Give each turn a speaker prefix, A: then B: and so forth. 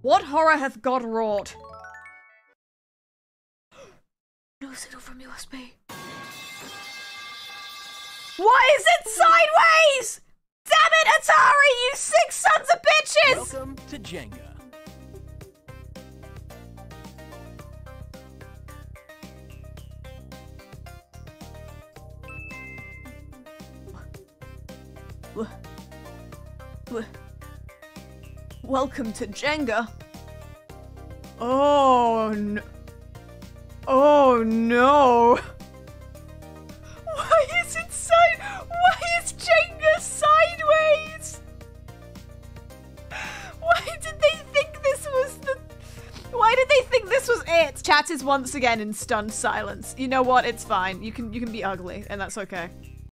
A: What horror hath God wrought? No signal from USB. Why is it sideways? Damn it, Atari, you 6 sons of bitches!
B: Welcome to Jenga.
A: Welcome to Jenga. Oh no. Oh no. Why is it why is Jenga sideways? Why did they think this was why did they think this was it? Chat is once again in stunned silence. You know what? It's fine. You can be ugly, and that's okay.